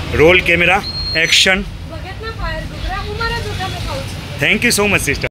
Role camera action thank you so much sister.